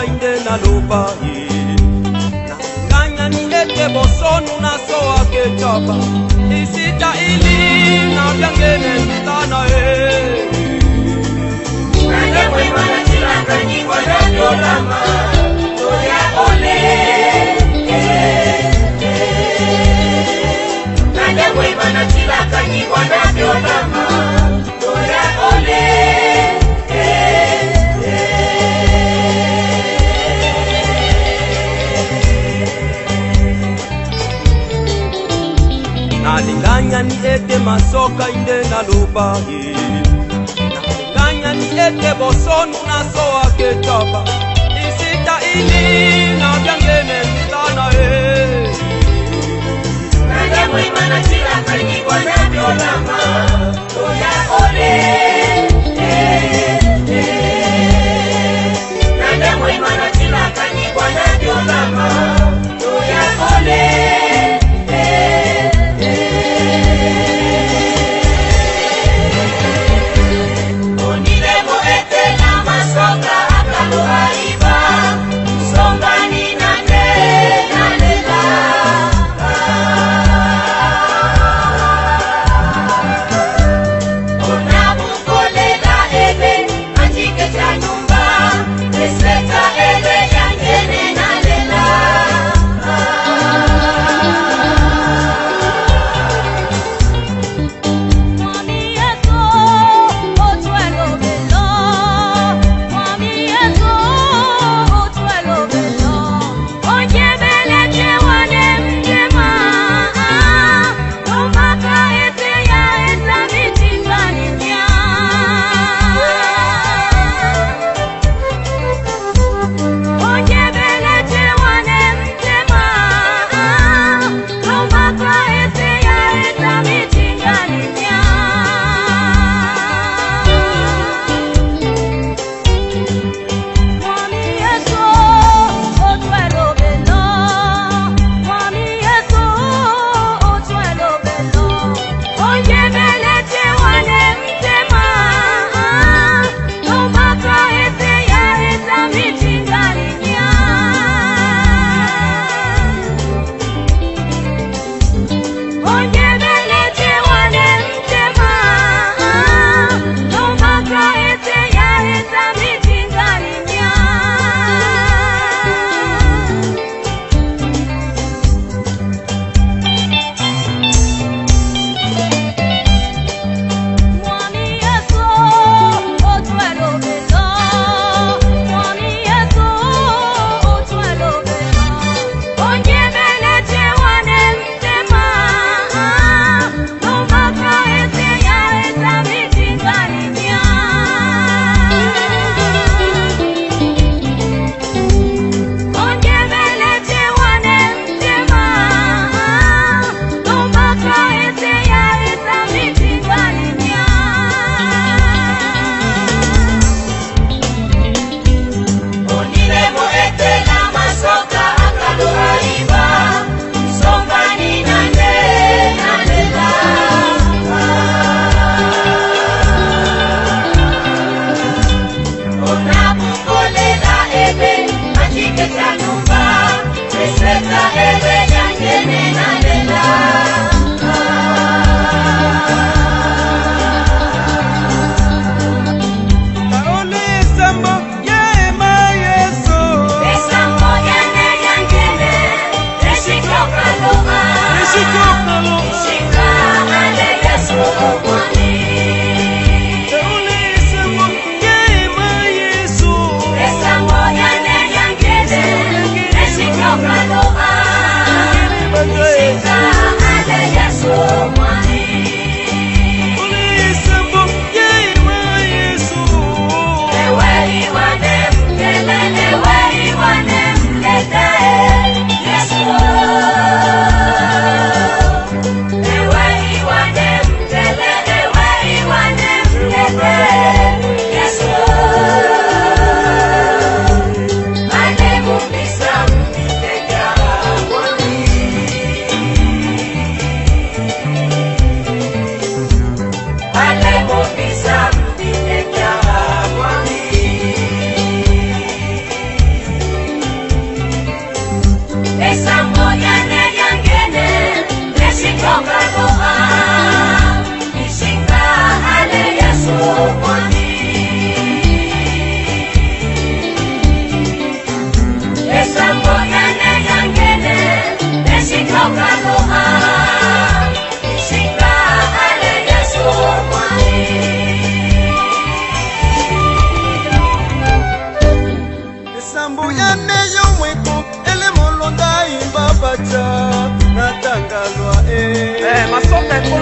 masoka inde na lupa Nanganya ni ete bosonu na soa ketapa Isita ili na vyangene mitana Nande mwema na chilaka nyingwa na diolama Toya ole Nande mwema na chilaka nyingwa na diolama Toya ole Nalinganya ni ete masoka inde na lupa Nalinganya ni ete bosonu na soa ketapa Isita ili na vyangene mitana Nande mwema na chilaka nyingwa na diolama Toya ole Nande mwema na chilaka nyingwa na diolama Toya ole Ona bukole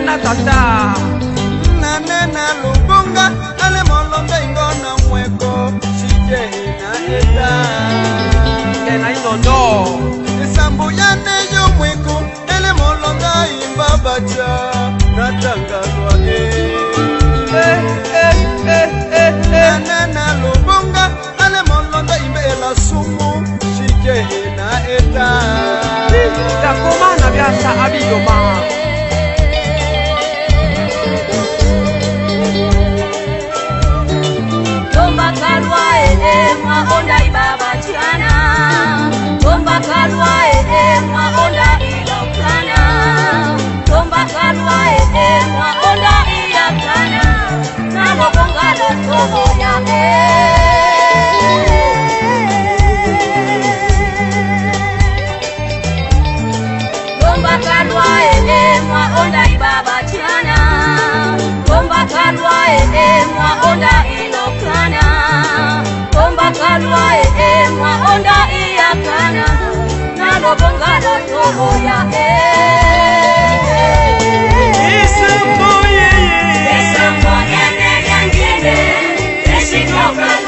na tata Nana lubunga ale molombe ingona mweko shije na eta Kena inondo Isambu yane yo mweko ele molonga imbabacha natangalwa Nana lubunga ale molonga imbela sumu shije na eta Takoma na biasa abiyoma Tomba kalwa mwa onda ibaba chiana Tomba kalwa mwa onda ilokana Tomba kalwa mwa onda iyakana Namo kongalo toho ya Tomba kalwa mwa onda ibaba chiana Tomba kalwa mwa onda ilokana Tomba kalwa mwa onda iyakana Nalo bongalo toho ya Isambo yene yangine Eshitoka